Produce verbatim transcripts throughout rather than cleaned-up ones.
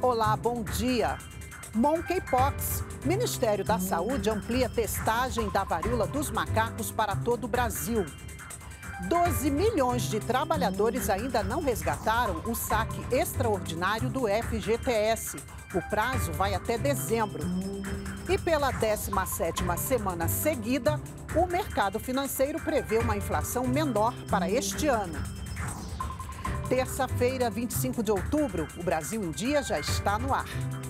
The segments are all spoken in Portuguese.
Olá, bom dia. Monkeypox. Ministério da Saúde amplia testagem da varíola dos macacos para todo o Brasil. doze milhões de trabalhadores ainda não resgataram o saque extraordinário do F G T S. O prazo vai até dezembro. E pela décima sétima semana seguida, o mercado financeiro prevê uma inflação menor para este ano. Terça-feira, vinte e cinco de outubro, o Brasil em Dia já está no ar.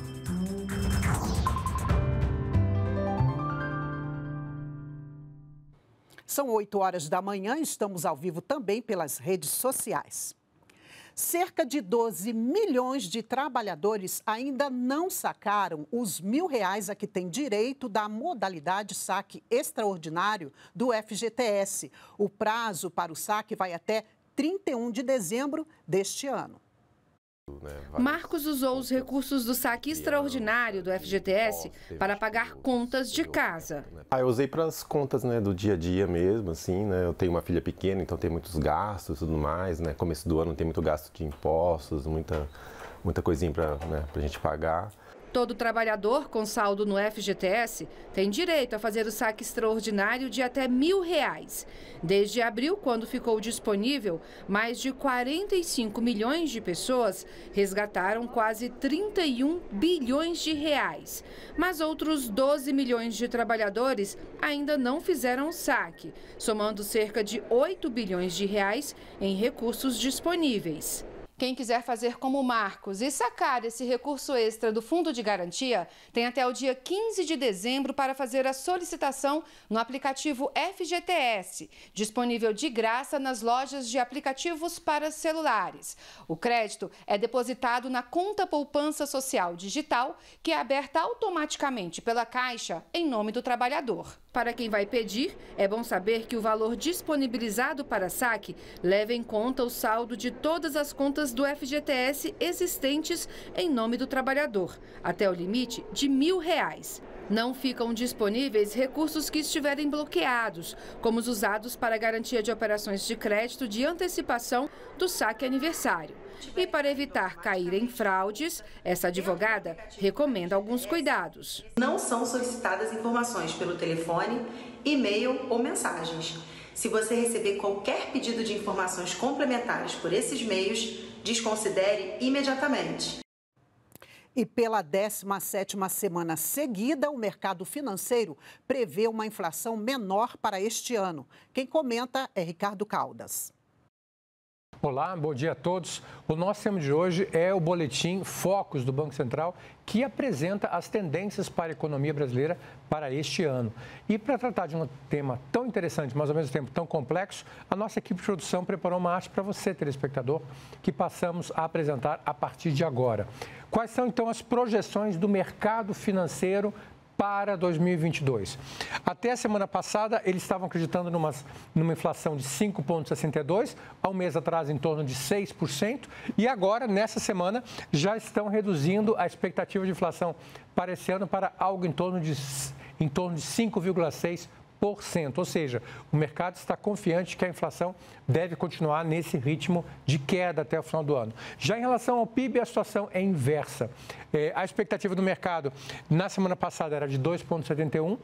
São oito horas da manhã, estamos ao vivo também pelas redes sociais. Cerca de doze milhões de trabalhadores ainda não sacaram os mil reais a que têm direito da modalidade saque extraordinário do F G T S. O prazo para o saque vai até trinta e um de dezembro deste ano. Marcos usou os recursos do saque extraordinário do F G T S para pagar contas de casa. Ah, eu usei para as contas, né, do dia a dia mesmo, assim, né? Eu tenho uma filha pequena, então tem muitos gastos e tudo mais, né? Começo do ano tem muito gasto de impostos, muita, muita coisinha para, né, para a gente pagar. Todo trabalhador com saldo no F G T S tem direito a fazer o saque extraordinário de até mil reais. Desde abril, quando ficou disponível, mais de quarenta e cinco milhões de pessoas resgataram quase trinta e um bilhões de reais. Mas outros doze milhões de trabalhadores ainda não fizeram o saque, somando cerca de oito bilhões de reais em recursos disponíveis. Quem quiser fazer como Marcos e sacar esse recurso extra do Fundo de Garantia, tem até o dia quinze de dezembro para fazer a solicitação no aplicativo F G T S, disponível de graça nas lojas de aplicativos para celulares. O crédito é depositado na conta poupança social digital, que é aberta automaticamente pela Caixa em nome do trabalhador. Para quem vai pedir, é bom saber que o valor disponibilizado para saque leva em conta o saldo de todas as contas do F G T S existentes em nome do trabalhador, até o limite de mil reais. Não ficam disponíveis recursos que estiverem bloqueados, como os usados para a garantia de operações de crédito de antecipação do saque aniversário. E para evitar cair em fraudes, essa advogada recomenda alguns cuidados. Não são solicitadas informações pelo telefone, e-mail ou mensagens. Se você receber qualquer pedido de informações complementares por esses meios, desconsidere imediatamente. E pela décima sétima semana seguida, o mercado financeiro prevê uma inflação menor para este ano. Quem comenta é Ricardo Caldas. Olá, bom dia a todos. O nosso tema de hoje é o boletim Focus do Banco Central, que apresenta as tendências para a economia brasileira para este ano. E para tratar de um tema tão interessante, mas ao mesmo tempo tão complexo, a nossa equipe de produção preparou uma arte para você, telespectador, que passamos a apresentar a partir de agora. Quais são, então, as projeções do mercado financeiro para dois mil e vinte e dois. Até a semana passada, eles estavam acreditando numa, numa inflação de cinco vírgula sessenta e dois, há um mês atrás em torno de seis por cento, e agora, nessa semana, já estão reduzindo a expectativa de inflação para esse ano para algo em torno de, em torno de cinco vírgula seis por cento. Ou seja, o mercado está confiante que a inflação deve continuar nesse ritmo de queda até o final do ano. Já em relação ao P I B, a situação é inversa. É, a expectativa do mercado na semana passada era de dois vírgula setenta e um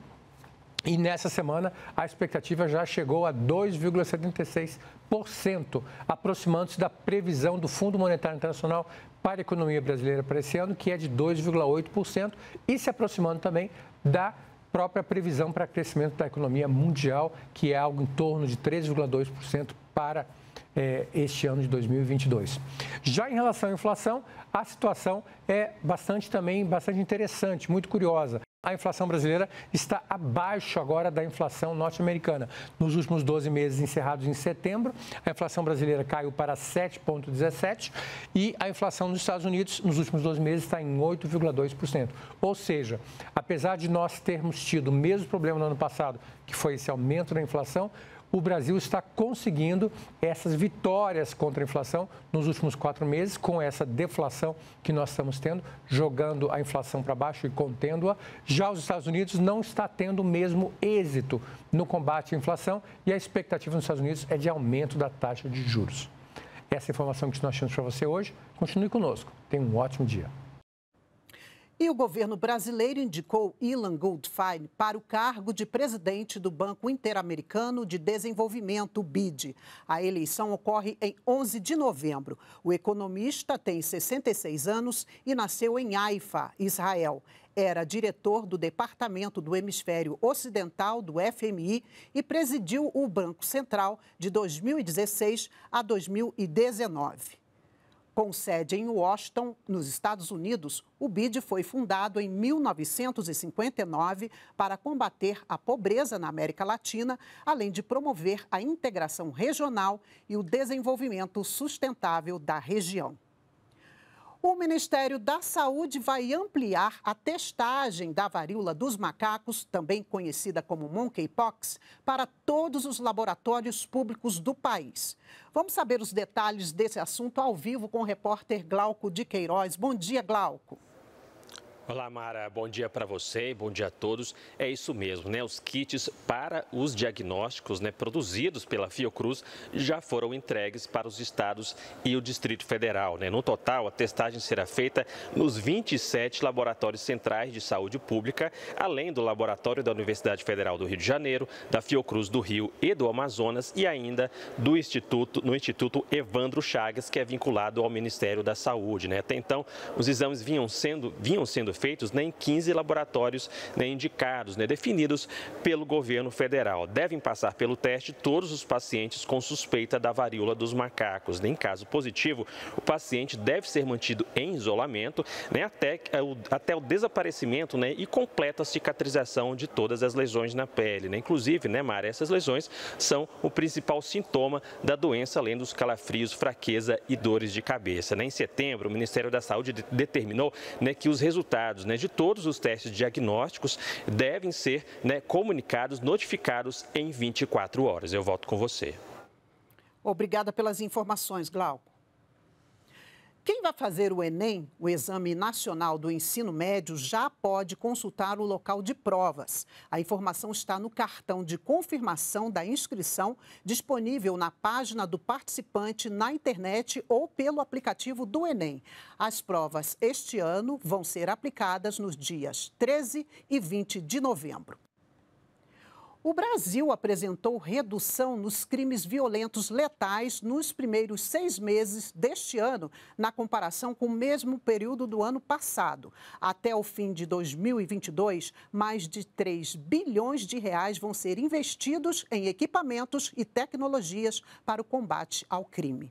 e nessa semana a expectativa já chegou a dois vírgula setenta e seis por cento, aproximando-se da previsão do Fundo Monetário Internacional para a economia brasileira para esse ano, que é de dois vírgula oito por cento, e se aproximando também da própria previsão para crescimento da economia mundial, que é algo em torno de três vírgula dois por cento para eh, este ano de dois mil e vinte e dois. Já em relação à inflação, a situação é bastante também bastante interessante, muito curiosa. A inflação brasileira está abaixo agora da inflação norte-americana. Nos últimos doze meses encerrados em setembro, a inflação brasileira caiu para sete vírgula dezessete por cento e a inflação nos Estados Unidos nos últimos doze meses está em oito vírgula dois por cento. Ou seja, apesar de nós termos tido o mesmo problema no ano passado, que foi esse aumento da inflação, o Brasil está conseguindo essas vitórias contra a inflação nos últimos quatro meses, com essa deflação que nós estamos tendo, jogando a inflação para baixo e contendo-a. Já os Estados Unidos não está tendo o mesmo êxito no combate à inflação e a expectativa nos Estados Unidos é de aumento da taxa de juros. Essa é a informação que nós temos para você hoje. Continue conosco. Tenha um ótimo dia. E o governo brasileiro indicou Ilan Goldfein para o cargo de presidente do Banco Interamericano de Desenvolvimento, o B I D. A eleição ocorre em onze de novembro. O economista tem sessenta e seis anos e nasceu em Haifa, Israel. Era diretor do Departamento do Hemisfério Ocidental do F M I e presidiu o Banco Central de dois mil e dezesseis a dois mil e dezenove. Com sede em Washington, nos Estados Unidos, o B I D foi fundado em mil novecentos e cinquenta e nove para combater a pobreza na América Latina, além de promover a integração regional e o desenvolvimento sustentável da região. O Ministério da Saúde vai ampliar a testagem da varíola dos macacos, também conhecida como monkeypox, para todos os laboratórios públicos do país. Vamos saber os detalhes desse assunto ao vivo com o repórter Glauco de Queiroz. Bom dia, Glauco. Olá, Mara. Bom dia para você e bom dia a todos. É isso mesmo, né? Os kits para os diagnósticos, né, produzidos pela Fiocruz já foram entregues para os estados e o Distrito Federal, né? No total, a testagem será feita nos vinte e sete laboratórios centrais de saúde pública, além do laboratório da Universidade Federal do Rio de Janeiro, da Fiocruz do Rio e do Amazonas e ainda do Instituto, no Instituto Evandro Chagas, que é vinculado ao Ministério da Saúde, né? Até então, os exames vinham sendo, vinham sendo feitos, né, em quinze laboratórios, né, indicados, né, definidos pelo governo federal. Devem passar pelo teste todos os pacientes com suspeita da varíola dos macacos. Em caso positivo, o paciente deve ser mantido em isolamento, né, até, até o desaparecimento, né, e completa cicatrização de todas as lesões na pele, né? Inclusive, né, Mara, essas lesões são o principal sintoma da doença, além dos calafrios, fraqueza e dores de cabeça, né? Em setembro, o Ministério da Saúde determinou, né, que os resultados, né, de todos os testes diagnósticos devem ser, né, comunicados, notificados em vinte e quatro horas. Eu volto com você. Obrigada pelas informações, Glauco. Quem vai fazer o Enem, o Exame Nacional do Ensino Médio, já pode consultar o local de provas. A informação está no cartão de confirmação da inscrição, disponível na página do participante na internet ou pelo aplicativo do Enem. As provas este ano vão ser aplicadas nos dias treze e vinte de novembro. O Brasil apresentou redução nos crimes violentos letais nos primeiros seis meses deste ano, na comparação com o mesmo período do ano passado. Até o fim de dois mil e vinte e dois, mais de três bilhões de reais vão ser investidos em equipamentos e tecnologias para o combate ao crime.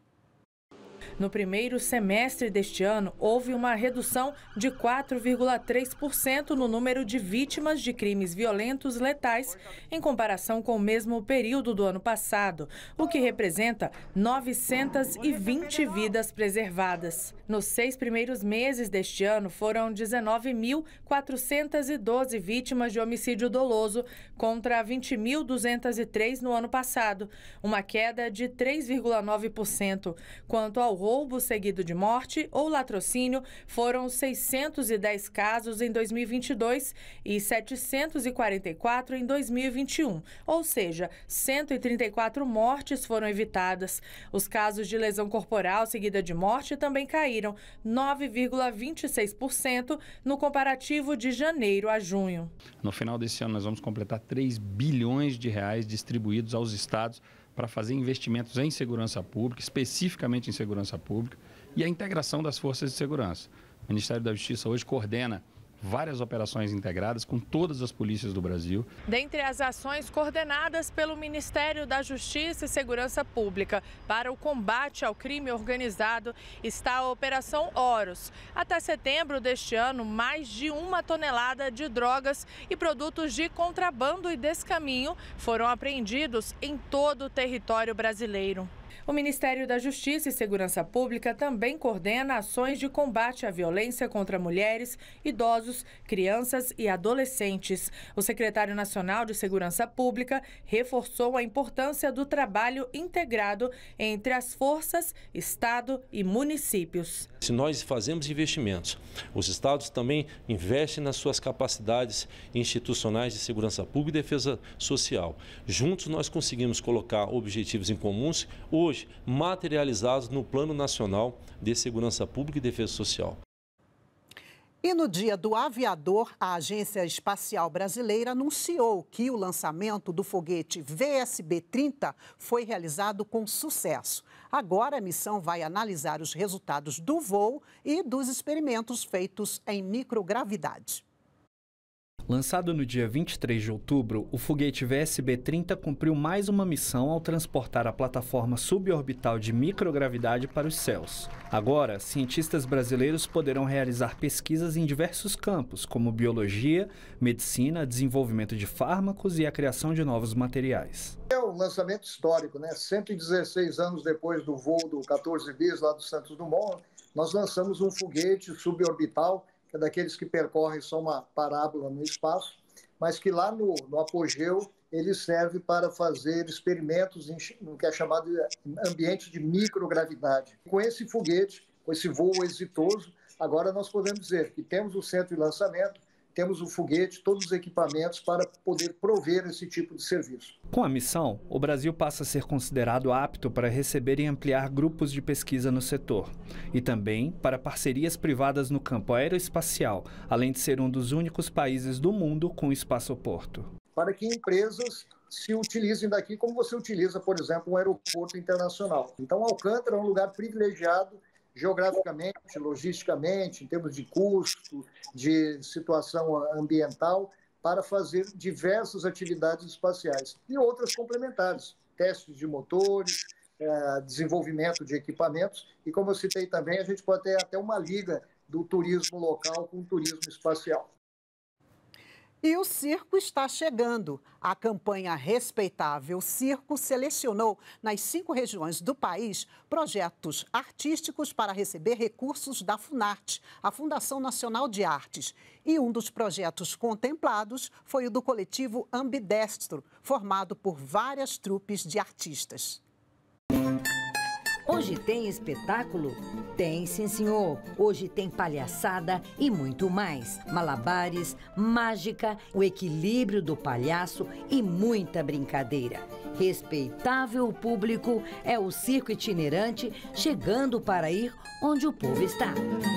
No primeiro semestre deste ano, houve uma redução de quatro vírgula três por cento no número de vítimas de crimes violentos letais em comparação com o mesmo período do ano passado, o que representa novecentas e vinte vidas preservadas. Nos seis primeiros meses deste ano, foram dezenove mil quatrocentas e doze vítimas de homicídio doloso contra vinte mil duzentas e três no ano passado, uma queda de três vírgula nove por cento. Quanto ao roubo seguido de morte ou latrocínio, foram seiscentos e dez casos em dois mil e vinte e dois e setecentos e quarenta e quatro em dois mil e vinte e um, ou seja, cento e trinta e quatro mortes foram evitadas. Os casos de lesão corporal seguida de morte também caíram nove vírgula vinte e seis por cento no comparativo de janeiro a junho. No final desse ano, nós vamos completar três bilhões de reais distribuídos aos estados para fazer investimentos em segurança pública, especificamente em segurança pública, e a integração das forças de segurança. O Ministério da Justiça hoje coordena várias operações integradas com todas as polícias do Brasil. Dentre as ações coordenadas pelo Ministério da Justiça e Segurança Pública para o combate ao crime organizado está a Operação Horus. Até setembro deste ano, mais de uma tonelada de drogas e produtos de contrabando e descaminho foram apreendidos em todo o território brasileiro. O Ministério da Justiça e Segurança Pública também coordena ações de combate à violência contra mulheres, idosos, crianças e adolescentes. O secretário nacional de Segurança Pública reforçou a importância do trabalho integrado entre as forças, Estado e municípios. Se nós fazemos investimentos, os estados também investem nas suas capacidades institucionais de segurança pública e defesa social. Juntos nós conseguimos colocar objetivos em comuns, hoje materializados no Plano Nacional de Segurança Pública e Defesa Social. E no Dia do Aviador, a Agência Espacial Brasileira anunciou que o lançamento do foguete V S B trinta foi realizado com sucesso. Agora a missão vai analisar os resultados do voo e dos experimentos feitos em microgravidade. Lançado no dia vinte e três de outubro, o foguete V S B trinta cumpriu mais uma missão ao transportar a plataforma suborbital de microgravidade para os céus. Agora, cientistas brasileiros poderão realizar pesquisas em diversos campos, como biologia, medicina, desenvolvimento de fármacos e a criação de novos materiais. É um lançamento histórico, né? cento e dezesseis anos depois do voo do quatorze bis lá do Santos Dumont, nós lançamos um foguete suborbital, que é daqueles que percorrem só uma parábola no espaço, mas que lá no, no apogeu ele serve para fazer experimentos em, no que é chamado de ambiente de microgravidade. Com esse foguete, com esse voo exitoso, agora nós podemos dizer que temos o centro de lançamento, temos o foguete, todos os equipamentos para poder prover esse tipo de serviço. Com a missão, o Brasil passa a ser considerado apto para receber e ampliar grupos de pesquisa no setor. E também para parcerias privadas no campo aeroespacial, além de ser um dos únicos países do mundo com espaçoporto. Para que empresas se utilizem daqui como você utiliza, por exemplo, um aeroporto internacional. Então, Alcântara é um lugar privilegiado geograficamente, logisticamente, em termos de custo, de situação ambiental, para fazer diversas atividades espaciais e outras complementares, testes de motores, desenvolvimento de equipamentos e, como eu citei também, a gente pode ter até uma liga do turismo local com o turismo espacial. E o circo está chegando. A campanha Respeitável Circo selecionou nas cinco regiões do país projetos artísticos para receber recursos da Funarte, a Fundação Nacional de Artes. E um dos projetos contemplados foi o do coletivo Ambidestro, formado por várias trupes de artistas. Hoje tem espetáculo? Tem, sim, senhor. Hoje tem palhaçada e muito mais. Malabares, mágica, o equilíbrio do palhaço e muita brincadeira. Respeitável público é o circo itinerante chegando para ir onde o povo está.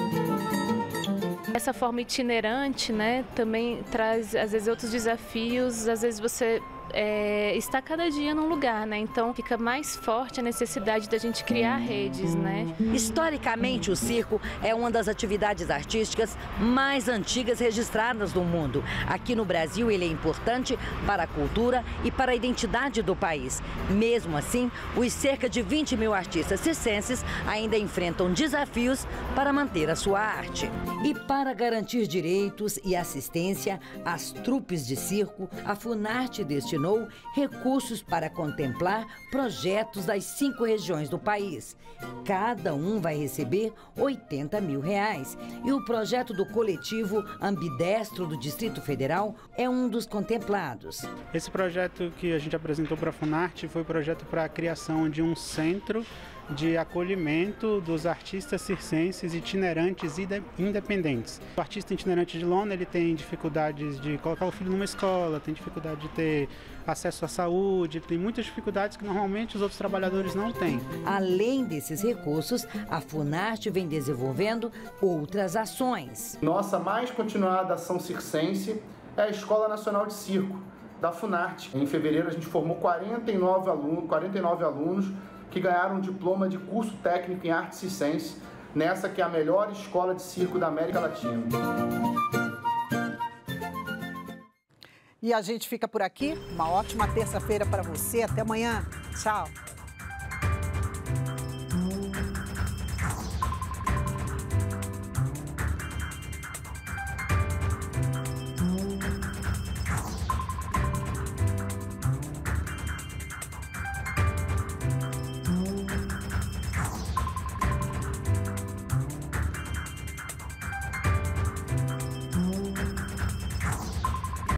Essa forma itinerante, né, também traz, às vezes, outros desafios. Às vezes você é, está cada dia num lugar, né? Então fica mais forte a necessidade da gente criar redes, né? Historicamente, o circo é uma das atividades artísticas mais antigas registradas no mundo. Aqui no Brasil, ele é importante para a cultura e para a identidade do país. Mesmo assim, os cerca de vinte mil artistas circenses ainda enfrentam desafios para manter a sua arte. E para garantir direitos e assistência às trupes de circo, a Funarte destinou recursos para contemplar projetos das cinco regiões do país. Cada um vai receber oitenta mil reais. E o projeto do coletivo Ambidestro do Distrito Federal é um dos contemplados. Esse projeto que a gente apresentou para a Funarte foi um projeto para a criação de um centro de acolhimento dos artistas circenses itinerantes e independentes. O artista itinerante de lona, ele tem dificuldades de colocar o filho numa escola, tem dificuldade de ter acesso à saúde, tem muitas dificuldades que normalmente os outros trabalhadores não têm. Além desses recursos, a Funarte vem desenvolvendo outras ações. Nossa mais continuada ação circense é a Escola Nacional de Circo, da Funarte. Em fevereiro a gente formou quarenta e nove alunos, quarenta e nove alunos que ganharam um diploma de curso técnico em arte circense, nessa que é a melhor escola de circo da América Latina. E a gente fica por aqui. Uma ótima terça-feira para você. Até amanhã. Tchau.